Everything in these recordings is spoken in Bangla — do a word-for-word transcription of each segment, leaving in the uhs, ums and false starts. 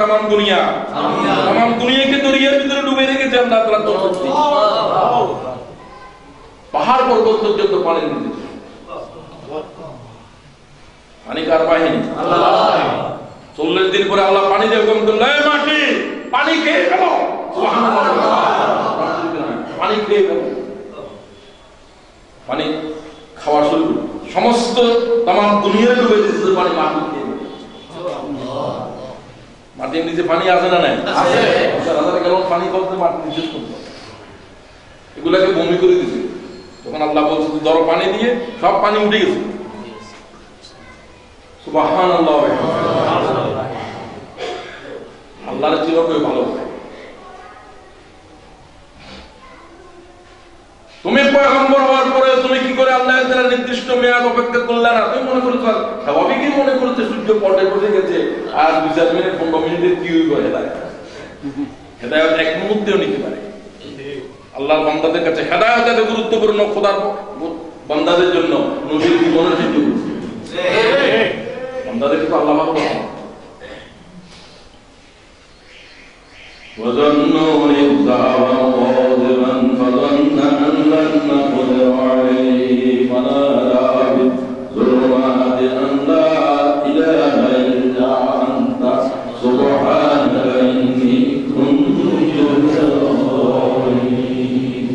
तमाम दुनिया तमाम दुनिया के दरियाর ভিতরে ডুবে রেখেছে আল্লাহ তাআলা তৌফিক পাহাড় পর্বত পর্যন্ত পানি দিয়েছে পানি কার বাহিনী আল্লাহ চল্লিশ দিন পরে আল্লাহ পানি দিয়ে হুকুম করলেন এই মাটি পানি খেয়ে ফেলো সুবহানাল্লাহ পানি খেয়ে ফেলো পানি খাওয়া শুরু করলো সমস্ত तमाम দুনিয়া ডুবে গেছে পানি মাটি খেয়ে সুবহানাল্লাহ মাটির নিচে পানি আছে না নাই আছে হাজার হাজার গ্যালন পানি বলতে মাটি নিচে করতে এগুলাকে বমি করে দিয়েছে তখন আল্লাহ বলছে ধরো পানি দিয়ে সব পানি উঠে গেছে সুবহানাল্লাহ সুবহানাল্লাহ আল্লাহর চিরকাল ভালো তুমি পয়গম্বর হওয়ার পরে তুমি কি করে আল্লাহ তাআলার নির্দিষ্ট মেয়াদ অপেক্ষা করলে না তুমি মনে করছো স্বাভাবিকই মনে করতে সূর্য পড়ে পড়ে গেছে আর দুই চার মিনিট পনেরো মিনিটের কি হইব হেদায়েত হেদায়েত এক মুহূর্তেও নিতে পারে আল্লাহর বান্দাদের কাছে হেদায়েত এত গুরুত্বপূর্ণ খোদার বান্দাদের জন্য নবীর জীবনের জন্য ঠিক বান্দাদেরকে তো আল্লাহ ভালোবাসেন وظنوا إذ ذهبا غاضبا فظن أن لن نقدر عليه فنادى بالظلمات أن لا إله إلا أنت سبحانك إني كنت من الظالمين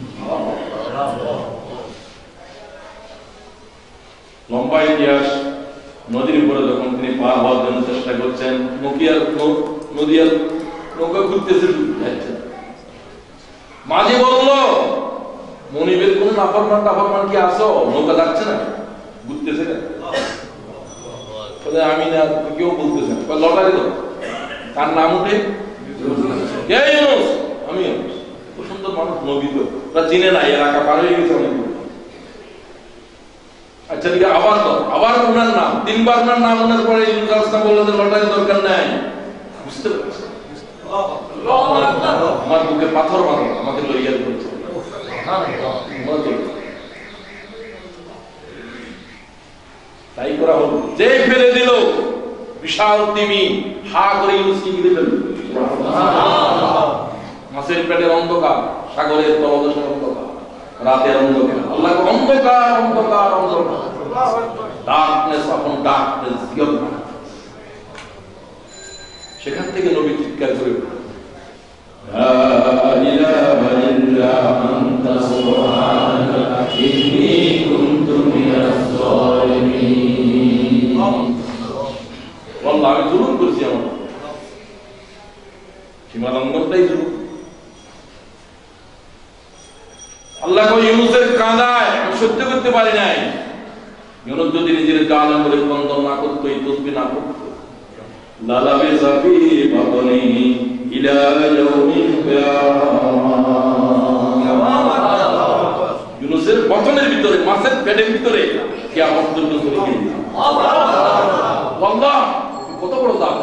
লম্বা ইতিহাস নদীর উপরে যখন তিনি পার হওয়ার জন্য চেষ্টা করছেন নকিয়ার নদীর নৌকা ঘুরতেছে মাঝে বললো মনিবের কোন নাফরমান নাফরমান কি আসো নৌকা যাচ্ছে না ঘুরতেছে না আমি না কেউ বলতেছে না লটারি তো তার নাম উঠে আমি খুব সুন্দর মানুষ নবী তো ওরা চিনে না এলাকা পার হয়ে গেছে অনেক আচ্ছা ঠিক আছে আবার তো আবার ওনার নাম তিনবার ওনার নাম ওনার পরে বললেন লটারি দরকার নাই বুঝতে পারছি আমার বুকে পাথর মারো আমাকে লইয়া করেছে তাই করা হলো যে ফেলে দিল বিশাল তিমি হা করে ইউসি গিলে ফেলল মাছের পেটের অন্ধকার সাগরের তলদেশের অন্ধকার রাতের অন্ধকার আল্লাহ অন্ধকার অন্ধকার অন্ধকার ডার্কনেস আপন ডার্কনেস সেখান থেকে নবী চিৎকার করে লা ইলাহা ইল্লা আনতা সুবহানাকা ইন্নী কুনতু মিনাজ জালিমিন আল্লাহ আমি জুলুম করেছি আমার সীমা লঙ্ঘনটাই জুলুম আল্লাহ কো ইউনুসের কাঁদায় আমি সহ্য করতে পারি নাই ইউনুস যদি নিজের গাল আঙ্গুলে বন্ধন না করতো এই তসবিহ না করতো লালাবিস ফি বাতনিহি ইলা ইয়াউমিল কিয়ামাহ ইউনুসের বচনের ভিতরে মাছের পেটের ভিতরে কিয়ামত পর্যন্ত চলে গেছে আল্লাহ কত বড় দান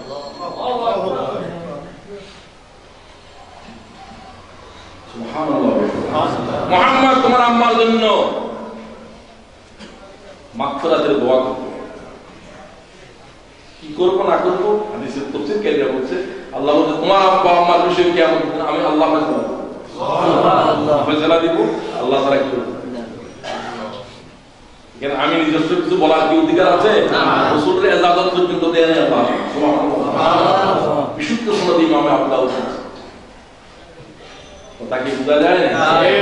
সুবহানাল্লাহ মুহাম্মদ তোমার আম্মার জন্য মাগফিরাতের দোয়া করো কি করব না করব হাদিসের তাফসীর কেটে বলছে আল্লাহ বলে তোমার আব্বা আম্মার বিষয়ে কিয়ামত আমি আল্লাহ ফয়সালা সুবহানাল্লাহ ফয়সালা দিব আল্লাহ তাআলা কি করবে কেন আমি নিজস্ব কিছু বলার কি অধিকার আছে রাসূলের ইজাজত পর্যন্ত দেয় না আল্লাহ সুবহানাল্লাহ বিশুদ্ধ সনদ ইমাম আবু দাউদ কথা কি বুঝা যায় না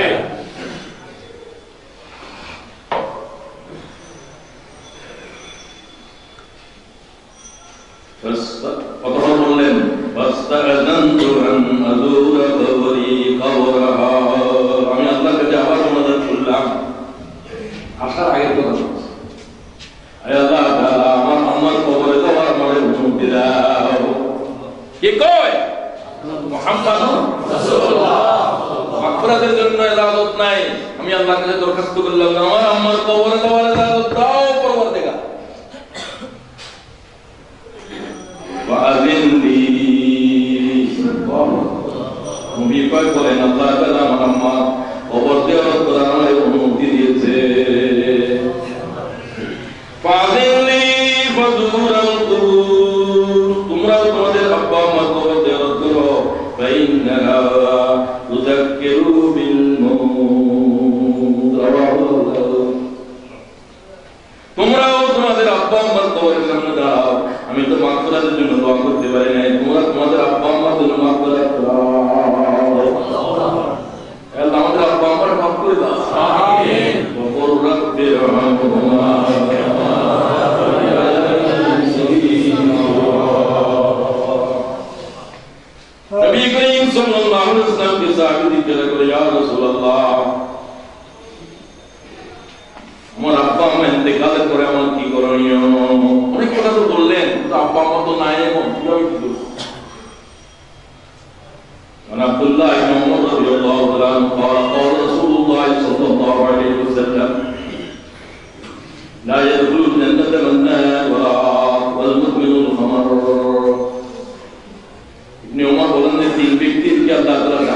প্রথম বললেন ফাস্তাযানতু আন আযুরা কবরি কবরহা আমি আল্লাহর কাছে আবার অনুরোধ করলাম আসার আগের কথা বলছি আয় আল্লাহ তাআলা আমার আম্মার কবরে যাওয়ার পরে অনুমতি দাও কে কয় মুহাম্মদ রাসূলুল্লাহ মাগফিরাতের জন্য ইজাজত নাই আমি আল্লাহর কাছে দরখাস্ত করলাম আমার আম্মার কবরে যাওয়ার ইজাজত দাও পরবর্তীকার وأذن لي নবী পাক বলেন আল্লাহ তাআলা আমার আম্মা কবর দেওয়ার কোরআনে অনুমতি দিয়েছে ফাযিল লি ফাযুরাল কুবুর তোমরা তোমাদের পারি নাই, তোমরা তোমাদের আব্বা আম্মার জন্য মাগফিরাত দাও। আল্লাহ আমাদের আব্বা আম্মার মাফ করে দাও। আমিন। ওয়া কুর রাব্বি ইরহামহুমা কামা রাব্বায়ানি সগীরা। নবী করিম সাল্লাল্লাহু আলাইহি ওয়াসাল্লাম কে সাহাবী জিজ্ঞাসা করে, ইয়া রাসূলুল্লাহ, আমার আব্বা আম্মা ইন্তেকালের পরে আমার কি করণীয়? অনেক কথা তো বললেন, কিন্তু আব্বা আম্মা তো নাই, এখন কিভাবে কি করব? عن عبد الله بن عمر رضي الله عنه قال قال رسول الله صلى الله عليه وسلم لا يدخل الجنة منان ولا والمؤمن الخمر। ইবনে উমর বলেন যে তিন ব্যক্তির কি আল্লাহ তাআলা